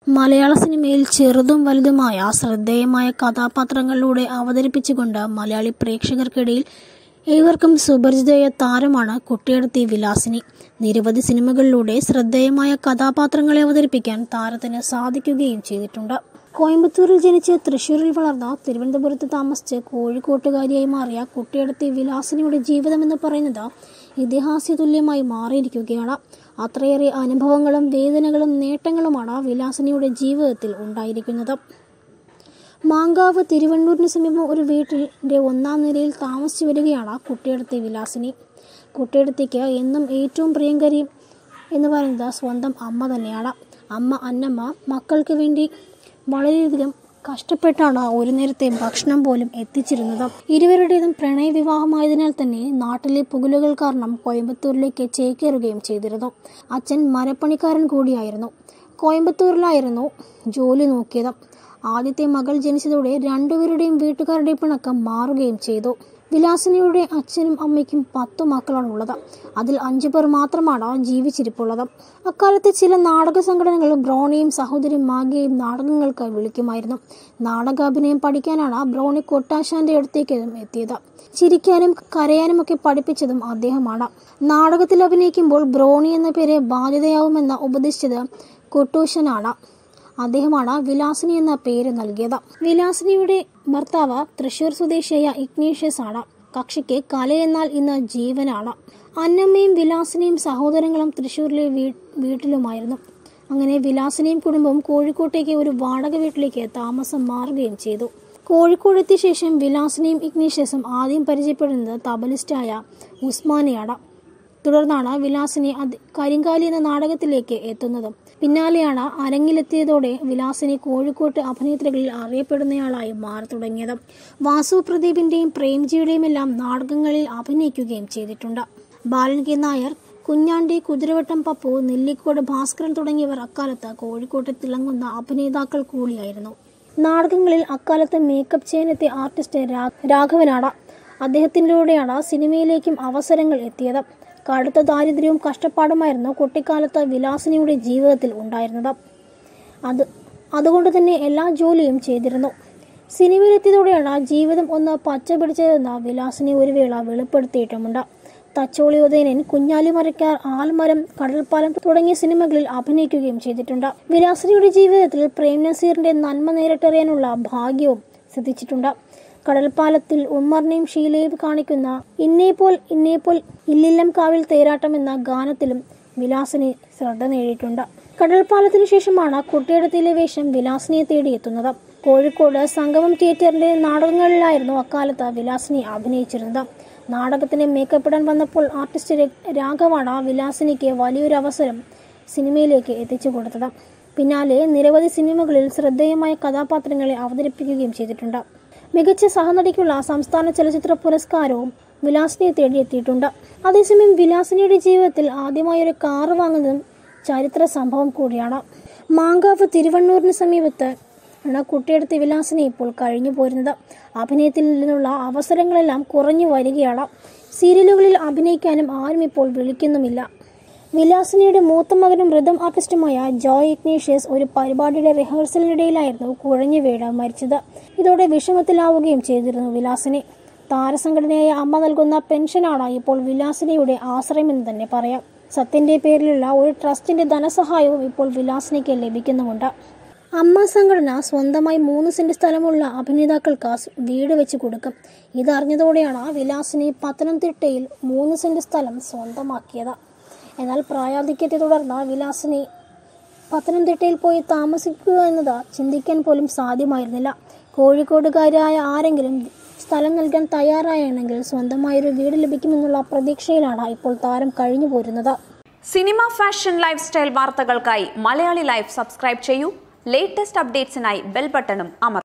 മലയാള സിനിമയിൽ ചെറുതും വലുതുമായ ശ്രദ്ധേയമായ കഥാപാത്രങ്ങളിലൂടെ അവതരിപ്പിച്ചുകൊണ്ട് മലയാളി പ്രേക്ഷകർക്കിടയിൽ ഏവർക്കും സുപരിചിതയായ താരമാണ് കുട്ടിയെടുത്തി വിലാസിനി. നിരവധി സിനിമകളിലൂടെ ശ്രദ്ധേയമായ കഥാപാത്രങ്ങളെ അവതരിപ്പിക്കാൻ താരത്തിന് സാധിക്കുകയും ചെയ്തിട്ടുണ്ട്. കോയമ്പത്തൂരിൽ ജനിച്ച് തൃശ്ശൂരിൽ വളർന്ന തിരുവനന്തപുരത്ത് താമസിച്ച് കോഴിക്കോട്ടുകാരിയായി മാറിയ കുട്ടിയെടുത്തി വിലാസിനിയുടെ ജീവിതമെന്ന് പറയുന്നത് ഇതിഹാസ്യതുല്യമായി മാറിയിരിക്കുകയാണ്. അത്രയേറെ അനുഭവങ്ങളും വേദനകളും നേട്ടങ്ങളുമാണ് വിലാസിനിയുടെ ജീവിതത്തിൽ ഉണ്ടായിരിക്കുന്നത്. മാങ്കാവ് തിരുവണ്ണൂരിന് സമീപം ഒരു വീട്ടിന്റെ 1-ാം നിലയിൽ താമസിച്ചു വരികയാണ് കുട്ടിയെടുത്തി വിലാസിനി. കുട്ടിയെടുത്തിക്ക് എന്നും ഏറ്റവും പ്രിയങ്കരി എന്ന് പറയുന്നത് സ്വന്തം അമ്മ തന്നെയാണ്. അമ്മ അന്നമ്മ മക്കൾക്ക് വേണ്ടി വളരെയധികം കഷ്ടപ്പെട്ടാണ് ഒരു നേരത്തെ ഭക്ഷണം പോലും എത്തിച്ചിരുന്നത്. ഇരുവരുടേതും പ്രണയ വിവാഹമായതിനാൽ തന്നെ നാട്ടിലെ പുകലുകൾ കാരണം കോയമ്പത്തൂരിലേക്ക് ചേക്കേറുകയും ചെയ്തിരുന്നു. അച്ഛൻ മരപ്പണിക്കാരൻ കൂടിയായിരുന്നു. കോയമ്പത്തൂരിലായിരുന്നു ജോലി നോക്കിയത്. ആദ്യത്തെ മകൾ ജനിച്ചതോടെ രണ്ടുപേരുടെയും വീട്ടുകാരുടെ പിണക്കം മാറുകയും ചെയ്തു. വിലാസിനിയുടെ അച്ഛനും അമ്മയ്ക്കും 10 മക്കളാണ് ഉള്ളത്. അതിൽ 5 പേർ മാത്രമാണ് ജീവിച്ചിരിപ്പുള്ളത്. അക്കാലത്ത് ചില നാടക സംഘടനകൾ ബ്രോണിയും സഹോദരി മാഗിയെയും നാടകങ്ങൾക്ക് വിളിക്കുമായിരുന്നു. നാടകാഭിനയം പഠിക്കാനാണ് ബ്രോണി കൊട്ടാശാന്റെ അടുത്തേക്ക് എത്തിയത്. ചിരിക്കാനും കരയാനും ഒക്കെ പഠിപ്പിച്ചതും അദ്ദേഹമാണ്. നാടകത്തിൽ അഭിനയിക്കുമ്പോൾ ബ്രോണി എന്ന പേര് ബാധ്യതയാവുമെന്ന് ഉപദേശിച്ചത് കൊട്ടൂശനാണ്. അദ്ദേഹമാണ് വിലാസിനി എന്ന പേര് നൽകിയത്. വിലാസിനിയുടെ ഭർത്താവ് തൃശൂർ സ്വദേശിയായ ഇഗ്നേഷ്യസ് ആണ്. കക്ഷിക്ക് കലയെന്നാൽ ഇന്ന് ജീവനാണ്. അന്നമ്മയും വിലാസിനിയും സഹോദരങ്ങളും തൃശൂരിലെ വീട്ടിലുമായിരുന്നു. അങ്ങനെ വിലാസിനിയും കുടുംബവും കോഴിക്കോട്ടേക്ക് ഒരു വാടക വീട്ടിലേക്ക് താമസം മാറുകയും ചെയ്തു. കോഴിക്കോടെത്തിയ ശേഷം വിലാസിനിയും ഇഗ്നേഷ്യസും ആദ്യം പരിചയപ്പെടുന്നത് തബലിസ്റ്റായ ഉസ്മാനെയാണ്. തുടർന്നാണ് വിലാസിനി കരിങ്കാലി എന്ന നാടകത്തിലേക്ക് എത്തുന്നത്. പിന്നാലെയാണ് അരങ്ങിലെത്തിയതോടെ വിലാസിനി കോഴിക്കോട്ട് അഭിനേത്രികളിൽ അറിയപ്പെടുന്നയാളായി മാറി തുടങ്ങിയത്. വാസു പ്രദീപിന്റെയും പ്രേംജിയുടെയും എല്ലാം നാടകങ്ങളിൽ അഭിനയിക്കുകയും ചെയ്തിട്ടുണ്ട്. ബാലൻ കെ നായർ, കുഞ്ഞാണ്ടി, കുതിരവട്ടം പപ്പു, നെല്ലിക്കോട് ഭാസ്കരൻ തുടങ്ങിയവർ അക്കാലത്ത് കോഴിക്കോട്ട് തിളങ്ങുന്ന അഭിനേതാക്കൾ കൂടിയായിരുന്നു. നാടകങ്ങളിൽ അക്കാലത്ത് മേക്കപ്പ് ചെയ്യാനെത്തിയ ആർട്ടിസ്റ്റ് രാഘവനാണ്. അദ്ദേഹത്തിലൂടെയാണ് സിനിമയിലേക്കും അവസരങ്ങൾ എത്തിയത്. കടുത്ത ദാരിദ്ര്യവും കഷ്ടപ്പാടുമായിരുന്നു കുട്ടിക്കാലത്ത് വിലാസിനിയുടെ ജീവിതത്തിൽ ഉണ്ടായിരുന്നത്. അതുകൊണ്ട് തന്നെ എല്ലാ ജോലിയും ചെയ്തിരുന്നു. സിനിമയിലെത്തിയതോടെയാണ് ജീവിതം ഒന്ന് പച്ച പിടിച്ചതെന്ന് വിലാസിനി ഒരു വേള വെളിപ്പെടുത്തിയിട്ടുമുണ്ട്. തച്ചോളി ഉദയനൻ, കുഞ്ഞാലി മരക്കാർ, ആൽമരം, കടൽപ്പാലം തുടങ്ങിയ സിനിമകളിൽ അഭിനയിക്കുകയും ചെയ്തിട്ടുണ്ട്. വിലാസിനിയുടെ ജീവിതത്തിൽ പ്രേം നസീറിന്റെ നന്മ നേരിട്ടറിയാനുള്ള ഭാഗ്യവും സിദ്ധിച്ചിട്ടുണ്ട്. കടൽപ്പാലത്തിൽ ഉമ്മറിനെയും ഷീലയും കാണിക്കുന്ന ഇന്നേപോൽ ഇല്ലില്ലം കാവിൽ തേരാട്ടം എന്ന ഗാനത്തിലും വിലാസിനി ശ്രദ്ധ നേടിയിട്ടുണ്ട്. കടൽപ്പാലത്തിനു ശേഷമാണ് കുട്ടിയെടുത്തിയിലെ വേഷം വിലാസിനിയെ തേടിയെത്തുന്നത്. കോഴിക്കോട് സംഗമം തിയേറ്ററിന്റെ നാടകങ്ങളിലായിരുന്നു അക്കാലത്ത് വിലാസിനി അഭിനയിച്ചിരുന്നത്. നാടകത്തിന് മേക്കപ്പ് ഇടാൻ വന്നപ്പോൾ ആർട്ടിസ്റ്റ് രാഘവാണ് വിലാസിനിക്ക് വലിയൊരു അവസരം സിനിമയിലേക്ക് എത്തിച്ചു കൊടുത്തത്. പിന്നാലെ നിരവധി സിനിമകളിൽ ശ്രദ്ധേയമായ കഥാപാത്രങ്ങളെ അവതരിപ്പിക്കുകയും ചെയ്തിട്ടുണ്ട്. മികച്ച സഹനടിക്കുള്ള സംസ്ഥാന ചലച്ചിത്ര പുരസ്കാരവും വിലാസിനിയെ തേടിയെത്തിയിട്ടുണ്ട്. അതേസമയം വിലാസിനിയുടെ ജീവിതത്തിൽ ആദ്യമായൊരു കാറ് വാങ്ങുന്നതും ചരിത്ര സംഭവം കൂടിയാണ്. മാങ്കാവ് തിരുവണ്ണൂരിന് സമീപത്ത് ആണ് കുട്ടിയെടുത്തി വിലാസിനി ഇപ്പോൾ കഴിഞ്ഞു പോരുന്നത്. അഭിനയത്തിൽ നിന്നുള്ള അവസരങ്ങളെല്ലാം കുറഞ്ഞു വരികയാണ്. സീരിയലുകളിൽ അഭിനയിക്കാനും ആരും ഇപ്പോൾ വിളിക്കുന്നുമില്ല. വിലാസിനിയുടെ മൂത്ത മകനും റിതം ആർട്ടിസ്റ്റുമായ ജോയ് ഇഗ്നേഷ്യസ് ഒരു പരിപാടിയുടെ റിഹേഴ്സലിനിടയിലായിരുന്നു കുഴഞ്ഞു വീണ് മരിച്ചത്. ഇതോടെ വിഷമത്തിലാവുകയും ചെയ്തിരുന്നു വിലാസിനി. താരസംഘടനയായ അമ്മ നൽകുന്ന പെൻഷനാണ് ഇപ്പോൾ വിലാസിനിയുടെ ആശ്രയമെന്ന് തന്നെ പറയാം. സത്യന്റെ പേരിലുള്ള ഒരു ട്രസ്റ്റിന്റെ ധനസഹായവും ഇപ്പോൾ വിലാസിനിക്ക് ലഭിക്കുന്നുമുണ്ട്. അമ്മ സംഘടന സ്വന്തമായി 3 സെന്റ് സ്ഥലമുള്ള അഭിനേതാക്കൾക്ക് വീട് വെച്ച് കൊടുക്കും. ഇതറിഞ്ഞതോടെയാണ് വിലാസിനി പത്തനംതിട്ടയിൽ 3 സെന്റ് സ്ഥലം സ്വന്തമാക്കിയത്. എന്നാൽ പ്രായാധിക്യത്തെ തുടർന്ന് വിലാസിനി പത്തനംതിട്ടയിൽ പോയി താമസിക്കുക എന്നത് ചിന്തിക്കാൻ പോലും സാധ്യമായിരുന്നില്ല. കോഴിക്കോടുകാരായ ആരെങ്കിലും സ്ഥലം നൽകാൻ തയ്യാറായാണെങ്കിൽ സ്വന്തമായൊരു വീട് ലഭിക്കുമെന്നുള്ള പ്രതീക്ഷയിലാണ് ഇപ്പോൾ താരം കഴിഞ്ഞു പോരുന്നത്. സിനിമ, ഫാഷൻ, ലൈഫ് സ്റ്റൈൽ വാർത്തകൾക്കായി മലയാളി ലൈഫ് സബ്സ്ക്രൈബ് ചെയ്യൂ. ലേറ്റസ്റ്റ് അപ്ഡേറ്റ്സിനായി ബെൽ ബട്ടണും അമർത്തുക.